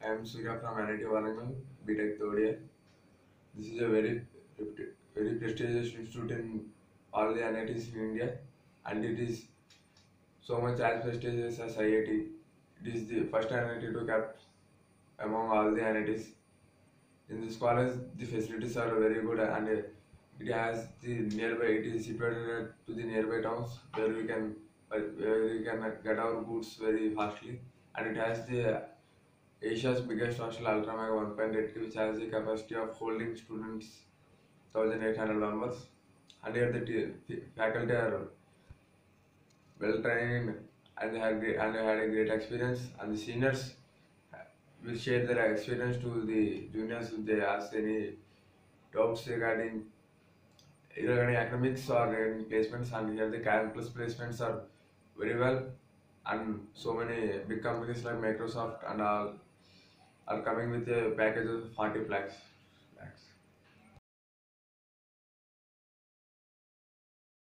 I am Surya from NIT Warangal, B.Tech third year. This is a very prestigious institute in all the NITs in India, and it is so much as prestigious as IIT. It is the first NIT to cap among all the NITs. In this college, the facilities are very good, and it has the nearby. It is situated to the nearby towns where we can get our goods very fastly, and it has the Asia's biggest hostel Ultramega 1.8, which has a capacity of holding students 1,800 members. And here the faculty are well trained and they had a great experience. And the seniors will share their experience to the juniors if they ask any doubts regarding academics or regarding placements. And here the campus placements are very well, and so many big companies like Microsoft and all are coming with a package of 40 lakhs.